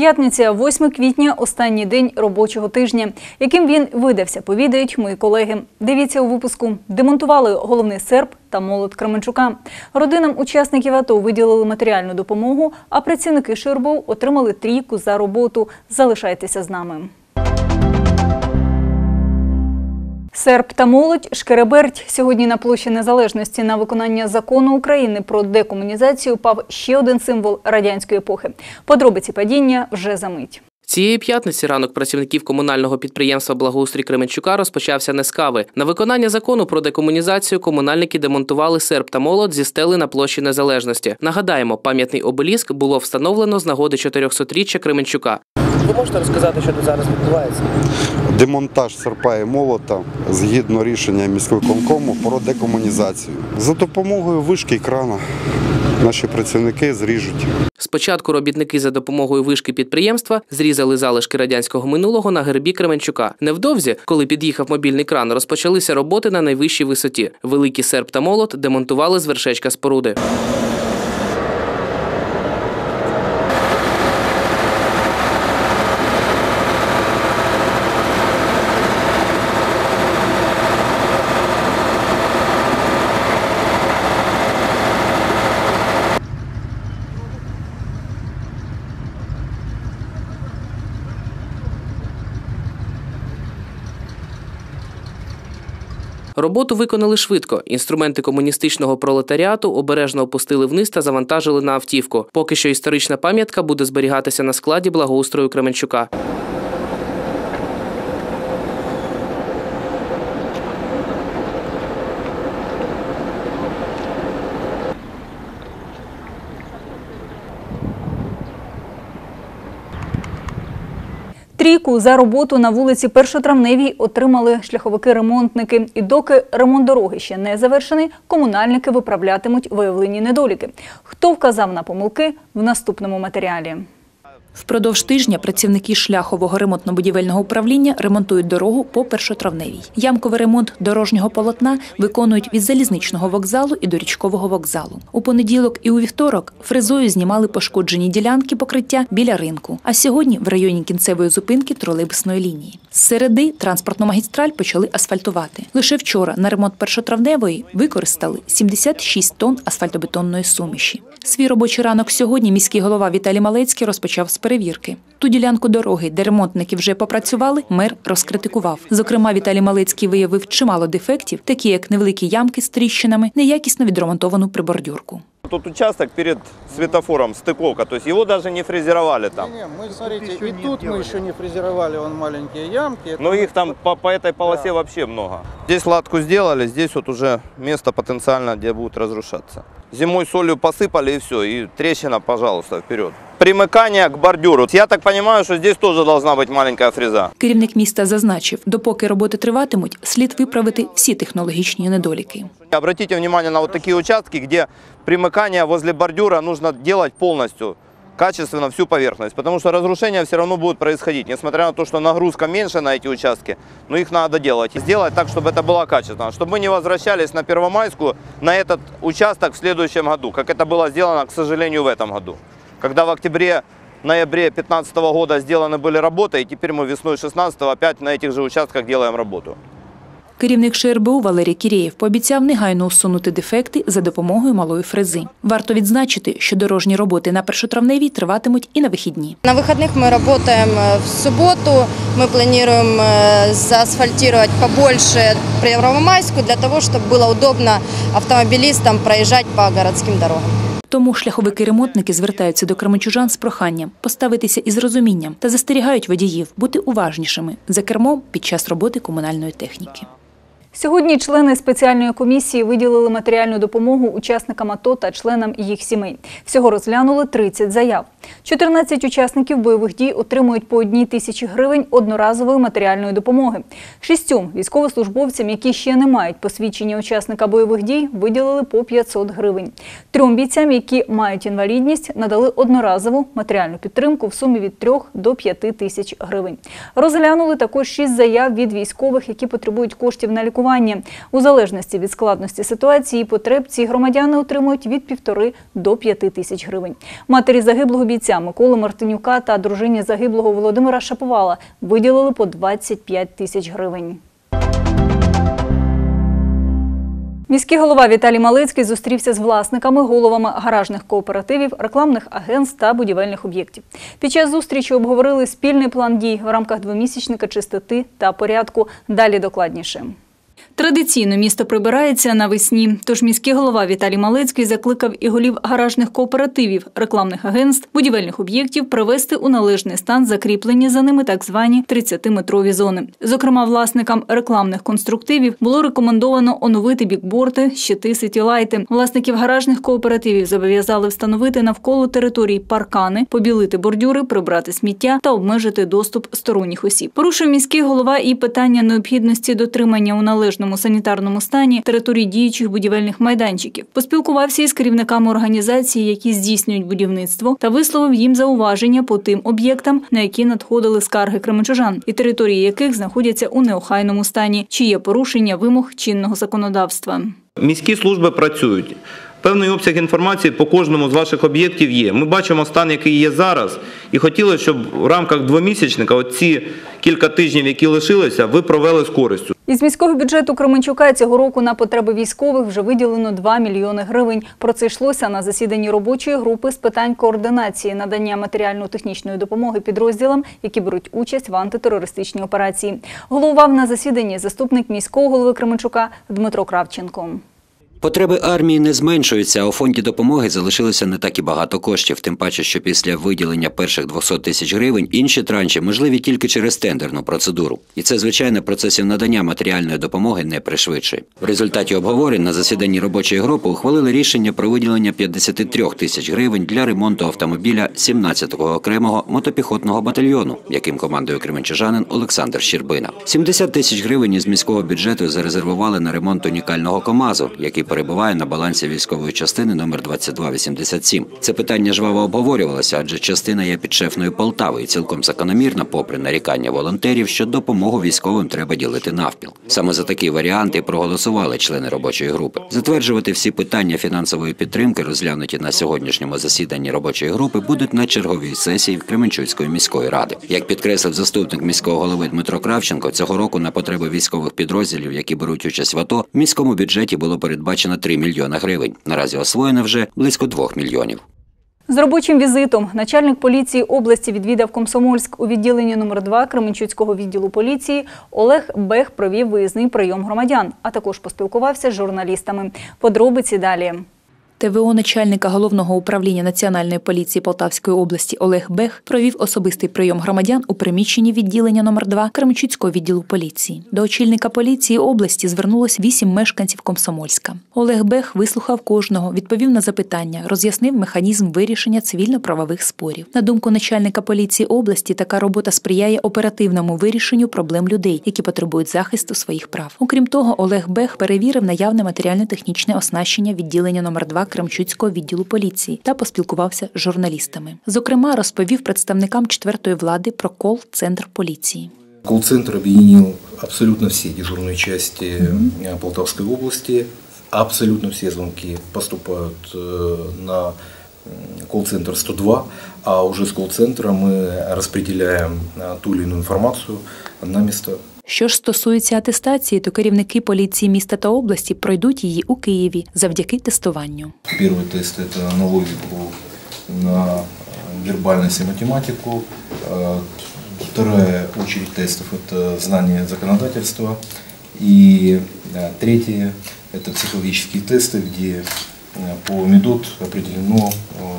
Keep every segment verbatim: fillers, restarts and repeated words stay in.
П'ятниця, восьме квітня – останній день робочого тижня. Яким він видався, повідають мої колеги. Дивіться у випуску. Демонтували головний серп та молот Кременчука. Родинам учасників АТО виділили матеріальну допомогу, а працівники ШРБО отримали трійку за роботу. Залишайтеся з нами. Серп та молоть, шкереберть. Сьогодні на площі Незалежності на виконання закону України про декомунізацію пав ще один символ радянської епохи. Подробиці падіння вже за мить. Цієї п'ятниці ранок працівників комунального підприємства «Благоустрій» Кременчука розпочався не з кави. На виконання закону про декомунізацію комунальники демонтували серп та молот зі стели на площі Незалежності. Нагадаємо, пам'ятний обеліск було встановлено з нагоди чотирьохсотріччя Кременчука. Ви можете розказати, що тут зараз відбувається? Демонтаж серпа і молота згідно рішення міськвиконкому про декомунізацію. За допомогою вишки і крана наші працівники зріжуть. Спочатку робітники за допомогою вишки підприємства зрізали залишки радянського минулого на гербі Кременчука. Невдовзі, коли під'їхав мобільний кран, розпочалися роботи на найвищій висоті. Великий серп та молот демонтували з вершечка споруди. Роботу виконали швидко. Інструменти комуністичного пролетаріату обережно опустили вниз та завантажили на автівку. Поки що історична пам'ятка буде зберігатися на складі благоустрою Кременчука. Трійку за роботу на вулиці Першотравневій отримали шляховики-ремонтники. І доки ремонт дороги ще не завершений, комунальники виправлятимуть виявлені недоліки. Хто вказав на помилки – в наступному матеріалі. Впродовж тижня працівники шляхового ремонтно-будівельного управління ремонтують дорогу по Першотравневій. Ямковий ремонт дорожнього полотна виконують від залізничного вокзалу і до річкового вокзалу. У понеділок і у вівторок фрезою знімали пошкоджені ділянки покриття біля ринку. А сьогодні в районі кінцевої зупинки тролейбусної лінії. З середи транспортну магістраль почали асфальтувати. Лише вчора на ремонт Першотравневої використали сімдесят шість тонн асфальтобетонної суміші. Свій робочий ранок сьогодні міський голова Віталій Малецький розпочав з перевірки. Ту ділянку дороги, де ремонтники вже попрацювали, мер розкритикував. Зокрема, Віталій Малецький виявив чимало дефектів, такі як невеликі ямки з тріщинами, неякісно відремонтовану прибордюрку. Тут участок перед светофором, стыковка, то есть его даже не фрезеровали там. Не, не, мы, смотрите, и тут мы еще не фрезеровали, вон маленькие ямки. Но их там по, по этой полосе да. вообще много. Здесь латку сделали, здесь вот уже место потенциально, где будет разрушаться. Зимой солью посыпали и все, и трещина, пожалуйста, вперед. Примыкание к бордюру. Я так понимаю, что здесь тоже должна быть маленькая фреза. Керівник міста зазначив, допоки роботи триватимуть, слід виправити всі технологічні недоліки. Обратите внимание на вот такие участки, где примыкание возле бордюра нужно делать полностью, качественно всю поверхность, потому что разрушения все равно будут происходить, несмотря на то, что нагрузка меньше на эти участки, но их надо делать. И сделать так, чтобы это было качественно, чтобы мы не возвращались на Первомайскую, на этот участок в следующем году, как это было сделано, к сожалению, в этом году. Когда в октябре-ноябре две тысячи пятнадцатого года сделаны были работы, и теперь мы весной две тысячи шестнадцатого опять на этих же участках делаем работу. Керівник ШРБО Валерій Кірєєв пообіцяв негайно усунути дефекти за допомогою малої фрези. Варто відзначити, що дорожні роботи на Першотравневій триватимуть і на вихідні. На вихідних ми працюємо в суботу. Ми плануємо заасфальтувати побольше Первомайську для того, щоб було удобно автомобілістам проїжджати по городським дорогам. Тому шляховики-ремонтники звертаються до кременчужан з проханням поставитися із розумінням та застерігають водіїв бути уважнішими за кермом під час роботи комунальної техніки. Сьогодні члени спеціальної комісії виділили матеріальну допомогу учасникам АТО та членам їх сімей. Всього розглянули тридцять заяв. чотирнадцять учасників бойових дій отримують по одній тисячі гривень одноразової матеріальної допомоги. Шістьом військовослужбовцям, які ще не мають посвідчення учасника бойових дій, виділили по п'ятсот гривень. Трьом бійцям, які мають інвалідність, надали одноразову матеріальну підтримку в сумі від трьох до п'яти тисяч гривень. Розглянули також шість заяв від військових, які потребують коштів на лікування лікування. У залежності від складності ситуації і потреб ці громадяни отримують від півтори до п'яти тисяч гривень. Матері загиблого бійця Миколи Мартинюка та дружині загиблого Володимира Шаповала виділили по двадцять п'ять тисяч гривень. Міський голова Віталій Малецький зустрівся з власниками, головами гаражних кооперативів, рекламних агентств та будівельних об'єктів. Під час зустрічі обговорили спільний план дій в рамках двомісячника чистоти та порядку. Далі докладніше. Традиційно місто прибирається навесні, тож міський голова Віталій Малецький закликав і голів гаражних кооперативів, рекламних агентств, будівельних об'єктів привести у належний стан закріплені за ними так звані тридцятиметрові зони. Зокрема, власникам рекламних конструктивів було рекомендовано оновити бікборди, щити, ситілайти. Власників гаражних кооперативів зобов'язали встановити навколо територій паркани, побілити бордюри, прибрати сміття та обмежити доступ сторонніх осіб. Порушив міський голова і питання необхідності дотримання у належному санітарному стані територій діючих будівельних майданчиків. Поспілкувався із керівниками організацій, які здійснюють будівництво, та висловив їм зауваження по тим об'єктам, на які надходили скарги кременчужан, і території яких знаходяться у неохайному стані, чи є порушення вимог чинного законодавства. Міські служби працюють. Певний обсяг інформації по кожному з ваших об'єктів є. Ми бачимо стан, який є зараз, і хотіли, щоб в рамках двомісячника оці кілька тижнів, які лишилися, ви провели з користю. Із міського бюджету Кременчука цього року на потреби військових вже виділено два мільйони гривень. Про це йшлося на засіданні робочої групи з питань координації надання матеріально-технічної допомоги підрозділам, які беруть участь в антитерористичній операції. Головував на засіданні заступник міського голови Кременчука Дмитро Кравченко. Потреби армії не зменшуються, а у фонді допомоги залишилося не так і багато коштів. Тим паче, що після виділення перших двохсот тисяч гривень інші транші можливі тільки через тендерну процедуру. І це, звичайно, процесів надання матеріальної допомоги не пришвидшує. В результаті обговорень на засіданні робочої групи ухвалили рішення про виділення п'ятдесят три тисяч гривень для ремонту автомобіля сімнадцятого окремого мотопіхотного батальйону, яким командує кременчужанин Олександр Щербина. сімдесят тисяч гривень із міського бюджету зарезервували на ремонт унікального КАМАЗу, який перебуває на балансі військової частини номер двадцять два вісімдесят сім. Це питання жваво обговорювалося, адже частина є підшефною Полтави і цілком закономірно, попри нарікання волонтерів, що допомогу військовим треба ділити навпіл. Саме за такі варіанти проголосували члени робочої групи. Затверджувати всі питання фінансової підтримки, розглянуті на сьогоднішньому засіданні робочої групи, будуть на черговій сесії Кременчуцької міської ради. Як підкреслив заступник міського голови Дмитро Кравченко, цього року на потреби військових підрозділів, які беруть участь в АТО, в міському бюджеті було передбачено на три мільйони гривень. Наразі освоєно вже близько двох мільйонів. З робочим візитом начальник поліції області відвідав Комсомольськ. У відділенні номер два Кременчуцького відділу поліції Олег Бех провів виїзний прийом громадян, а також поспілкувався з журналістами. Подробиці далі. ТВО начальника Головного управління Національної поліції Полтавської області Олег Бех провів особистий прийом громадян у приміщенні відділення номер два Кременчуцького відділу поліції. До очільника поліції області звернулось вісім мешканців Комсомольська. Олег Бех вислухав кожного, відповів на запитання, роз'яснив механізм вирішення цивільно-правових спорів. На думку начальника поліції області, така робота сприяє оперативному вирішенню проблем людей, які потребують захисту своїх прав. Окрім того, Олег Бех перевірив наявне матеріально-технічне оснащення відділення номер два Кременчуцького відділу поліції та поспілкувався з журналістами. Зокрема, розповів представникам четвертої влади про кол-центр поліції. Колл-центр объединил абсолютно все дежурные части mm-hmm. Полтавской области. Абсолютно все звонки поступают на колл-центр сто два, а уже с колл-центра мы распределяем ту или иную информацию на места. Що ж стосується атестації, то керівники поліції міста та області пройдуть її у Києві завдяки тестуванню. Перший тест – це на логіку, на вербальність і математику. Вторая очередь тестов – это знание законодательства. И третье – это психологические тесты, где по МЕДОТ определено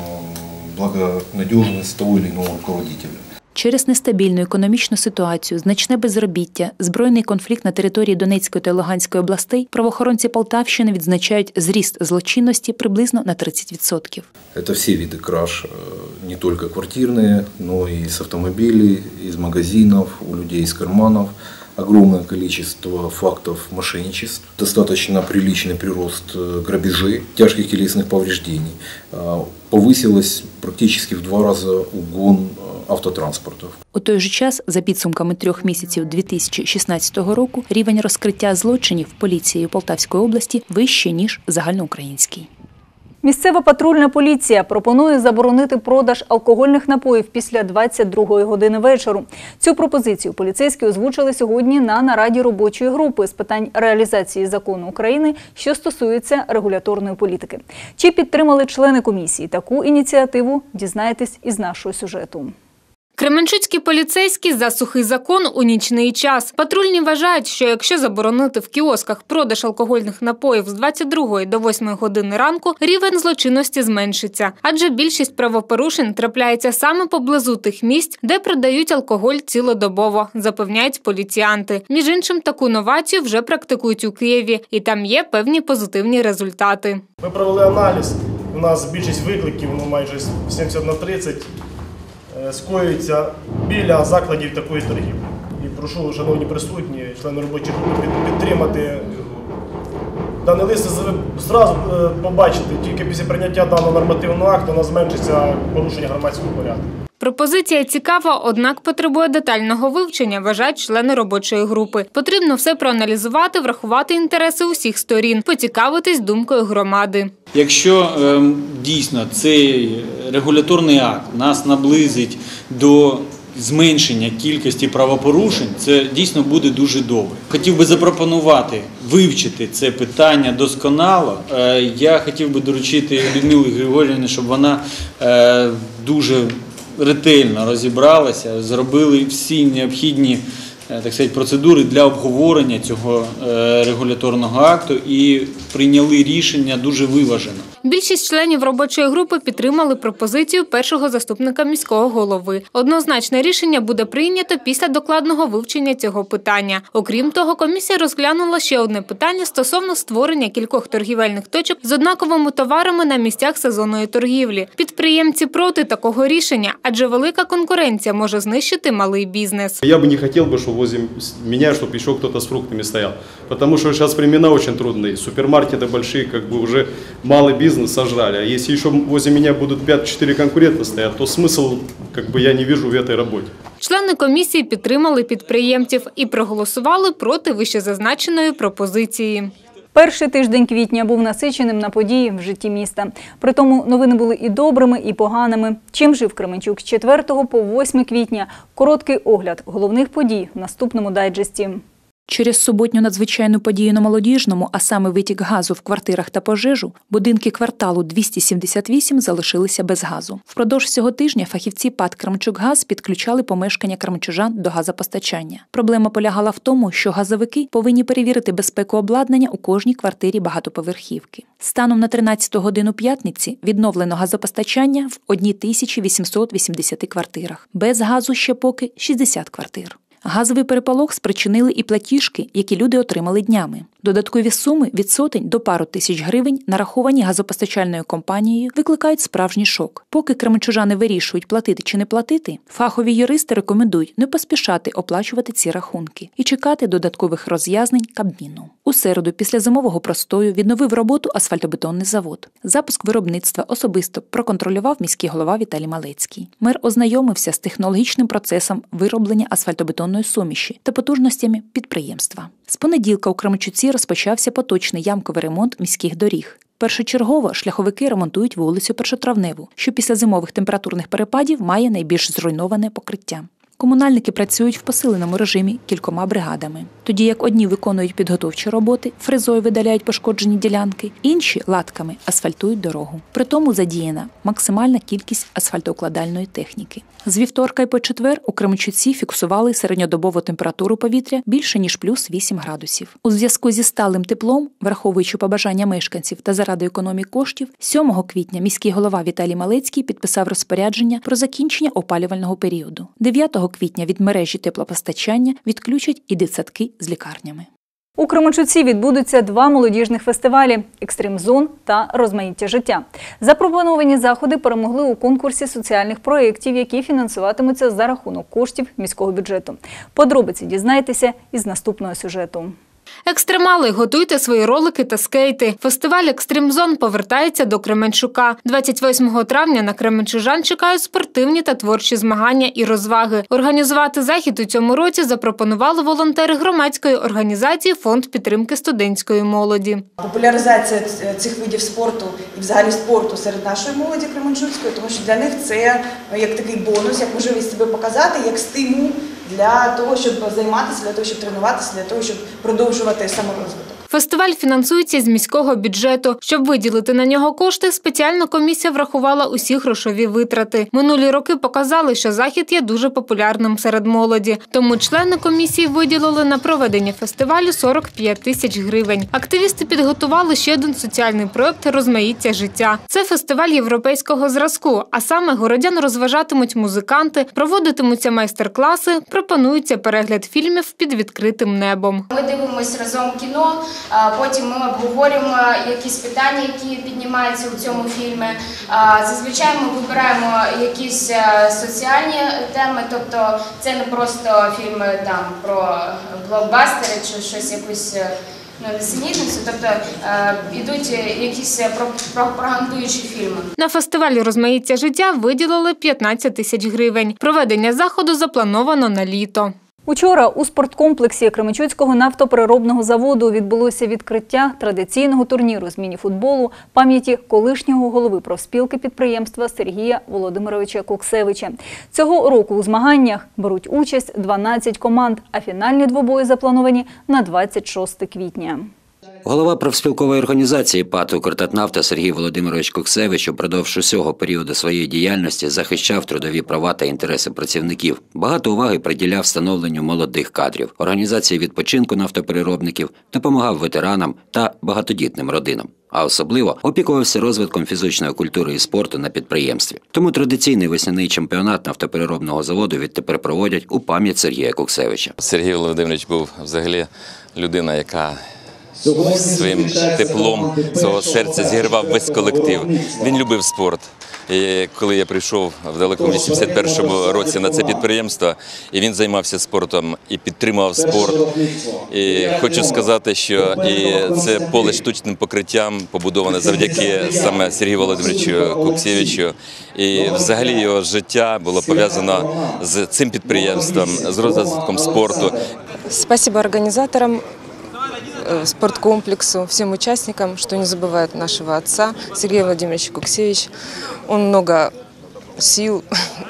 благонадежность того или иного руководителя. Через нестабільну економічну ситуацію, значне безробіття, збройний конфлікт на території Донецької та Луганської областей, правоохоронці Полтавщини відзначають зріст злочинності приблизно на тридцять відсотків. Це всі види краж, не тільки квартирні, але і з автомобілів, із магазинів, у людей з карманів. Огромное количество фактов мошенничеств, достаточно приличный прирост грабежей, тяжких телесных повреждений. Повысилось практически в два раза угон автотранспорту. У той же час, за підсумками трьох місяців дві тисячі шістнадцятого року, рівень розкриття злочинів поліцією Полтавської області вищий, ніж загальноукраїнський. Місцева патрульна поліція пропонує заборонити продаж алкогольних напоїв після двадцять другої години вечору. Цю пропозицію поліцейські озвучили сьогодні на нараді робочої групи з питань реалізації закону України, що стосується регуляторної політики. Чи підтримали члени комісії таку ініціативу, дізнаєтесь із нашого сюжету. Кременчуцькі поліцейські за сухий закон у нічний час. Патрульні вважають, що якщо заборонити в кіосках продаж алкогольних напоїв з двадцять другої до восьмої години ранку, рівень злочинності зменшиться. Адже більшість правопорушень трапляється саме поблизу тих місць, де продають алкоголь цілодобово, запевняють поліціянти. Між іншим, таку новацію вже практикують у Києві, і там є певні позитивні результати. Ми провели аналіз, у нас більшість викликів, ну майже сімдесят на тридцять, скоюється біля закладів такої торгівлі. І прошу, шановні присутні, члени робочої групи, підтримати даний лист, зразу побачити, тільки після прийняття даного нормативного акту у нас зменшиться порушення громадського порядку. Пропозиція цікава, однак потребує детального вивчення, вважають члени робочої групи. Потрібно все проаналізувати, врахувати інтереси усіх сторін, поцікавитись думкою громади. Якщо е, дійсно цей регуляторний акт нас наблизить до зменшення кількості правопорушень, це дійсно буде дуже добре. Хотів би запропонувати вивчити це питання досконало. Е, я хотів би доручити Людмилі Григорівні, щоб вона е, дуже ретельно розібралася, зробили всі необхідні, так сказати, процедури для обговорення цього регуляторного акту і прийняли рішення дуже виважено. Більшість членів робочої групи підтримали пропозицію першого заступника міського голови. Однозначне рішення буде прийнято після докладного вивчення цього питання. Окрім того, комісія розглянула ще одне питання стосовно створення кількох торгівельних точок з однаковими товарами на місцях сезонної торгівлі. Підприємці проти такого рішення, адже велика конкуренція може знищити малий бізнес. Я бы не хотел бы, чтобы возле меня, чтобы еще кто-то с фруктами стоял. Потому что сейчас времена очень трудные. Супермаркеты большие, как бы уже малый бизнес сожрали. А если еще возле меня будут пять-четыре конкурента стоять, то смысл, как бы, я не вижу в этой работе. Члени комісії підтримали підприємців і проголосували проти вищезазначеної пропозиції. Перший тиждень квітня був насиченим на події в житті міста. Притому новини були і добрими, і поганими. Чим жив Кременчук з четвертого по восьме квітня? Короткий огляд головних подій в наступному дайджесті. Через суботню надзвичайну подію на Молодіжному, а саме витік газу в квартирах та пожежу, будинки кварталу двісті сімдесят вісім залишилися без газу. Впродовж цього тижня фахівці ПАТ «Кременчуггаз» підключали помешкання кременчужан до газопостачання. Проблема полягала в тому, що газовики повинні перевірити безпеку обладнання у кожній квартирі багатоповерхівки. Станом на тринадцяту годину п'ятниці відновлено газопостачання в тисячі вісімсот вісімдесят квартирах. Без газу ще поки шістдесят квартир. Газовий переполох спричинили і платіжки, які люди отримали днями. Додаткові суми від сотень до пару тисяч гривень, нараховані газопостачальною компанією, викликають справжній шок. Поки кременчужани вирішують, платити чи не платити, фахові юристи рекомендують не поспішати оплачувати ці рахунки і чекати додаткових роз'яснень Кабміну. У середу після зимового простою відновив роботу асфальтобетонний завод. Запуск виробництва особисто проконтролював міський голова Віталій Малецький. Мер ознайомився з технологічним процесом вироблення асфальтобетонної суміші та потужностями підприємства. З понеділка у Кременчуці розпочався поточний ямковий ремонт міських доріг. Першочергово шляховики ремонтують вулицю Першотравневу, що після зимових температурних перепадів має найбільш зруйноване покриття. Комунальники працюють в посиленому режимі кількома бригадами. Тоді як одні виконують підготовчі роботи, фрезою видаляють пошкоджені ділянки, інші латками асфальтують дорогу. Притому задіяна максимальна кількість асфальтоукладальної техніки. З вівторка і по четвер у Кременчуці фіксували середньодобову температуру повітря більше ніж плюс вісім градусів. У зв'язку зі сталим теплом, враховуючи побажання мешканців та заради економії коштів, сьомого квітня міський голова Віталій Малецький підписав розпорядження про закінчення опалювального періоду. дев'ятого квітня від мережі теплопостачання відключать і дитсадки з лікарнями. У Кременчуці відбудуться два молодіжних фестивалі – «Екстрим-зон» та «Розмаїття життя». Запропоновані заходи перемогли у конкурсі соціальних проєктів, які фінансуватимуться за рахунок коштів міського бюджету. Подробиці дізнайтеся із наступного сюжету. Екстремали, готуйте свої ролики та скейти. Фестиваль «Екстримзон» повертається до Кременчука. двадцять восьмого травня на кременчужан чекають спортивні та творчі змагання і розваги. Організувати захід у цьому році запропонували волонтери громадської організації «Фонд підтримки студентської молоді». Популяризація цих видів спорту і взагалі спорту серед нашої молоді кременчуцької, тому що для них це як такий бонус, як можливість себе показати, як стимул для того, щоб займатися, для того, щоб тренуватися, для того, щоб продовжувати саморозвиток. Фестиваль фінансується з міського бюджету. Щоб виділити на нього кошти, спеціальна комісія врахувала усі грошові витрати. Минулі роки показали, що захід є дуже популярним серед молоді. Тому члени комісії виділили на проведення фестивалю сорок п'ять тисяч гривень. Активісти підготували ще один соціальний проєкт «Розмаїття життя». Це фестиваль європейського зразку, а саме городян розважатимуть музиканти, проводитимуться майстер-класи, пропонується перегляд фільмів під відкритим небом. Ми дивимося разом кіно. Потім ми обговорюємо якісь питання, які піднімаються у цьому фільмі. Зазвичай ми вибираємо якісь соціальні теми, тобто це не просто фільми там про блокбастери чи щось якусь ну, несенітницю, тобто йдуть якісь пропагандуючі фільми. На фестивалі «Розмаїття життя» виділили п'ятнадцять тисяч гривень. Проведення заходу заплановано на літо. Учора у спорткомплексі Кременчуцького нафтопереробного заводу відбулося відкриття традиційного турніру з міні-футболу пам'яті колишнього голови профспілки підприємства Сергія Володимировича Куксевича. Цього року у змаганнях беруть участь дванадцять команд, а фінальні двобої заплановані на двадцять шостого квітня. Голова профспілкової організації ПАТ «Укртатнафта» Сергій Володимирович Куксевич упродовж усього періоду своєї діяльності захищав трудові права та інтереси працівників. Багато уваги приділяв встановленню молодих кадрів, організації відпочинку нафтопереробників, допомагав ветеранам та багатодітним родинам. А особливо опікувався розвитком фізичної культури і спорту на підприємстві. Тому традиційний весняний чемпіонат нафтопереробного заводу відтепер проводять у пам'ять Сергія Куксевича. Сергій Володимирович був взагалі людина, яка своїм теплом свого серця зігрівав весь колектив. Він любив спорт. І коли я прийшов в далекому вісімдесят першому році на це підприємство, і він займався спортом, і підтримував спорт. І хочу сказати, що і це поле штучним покриттям побудоване завдяки саме Сергію Володимировичу Куксевичу. І взагалі його життя було пов'язано з цим підприємством, з розвитком спорту. Спасибо організаторам спорткомплексу, всем участникам, что не забывают нашего отца Сергея Владимировича Куксевича. Он много сил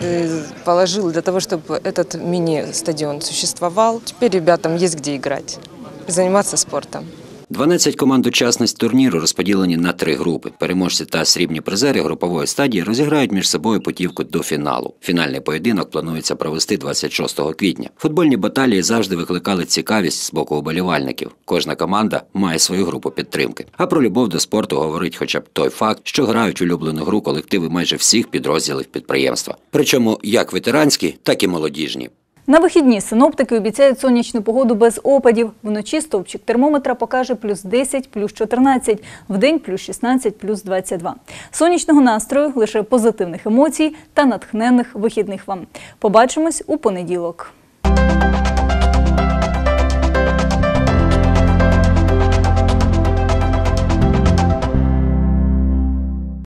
положил для того, чтобы этот мини-стадион существовал. Теперь ребятам есть где играть, заниматься спортом. дванадцять команд учасниць турніру розподілені на три групи. Переможці та срібні призери групової стадії розіграють між собою путівку до фіналу. Фінальний поєдинок планується провести двадцять шостого квітня. Футбольні баталії завжди викликали цікавість з боку уболівальників. Кожна команда має свою групу підтримки. А про любов до спорту говорить хоча б той факт, що грають улюблену гру колективи майже всіх підрозділів підприємства. Причому як ветеранські, так і молодіжні. На вихідні синоптики обіцяють сонячну погоду без опадів. Вночі стовпчик термометра покаже плюс десять, плюс чотирнадцять, вдень плюс шістнадцять, плюс двадцять два. Сонячного настрою, лише позитивних емоцій та натхненних вихідних вам. Побачимось у понеділок.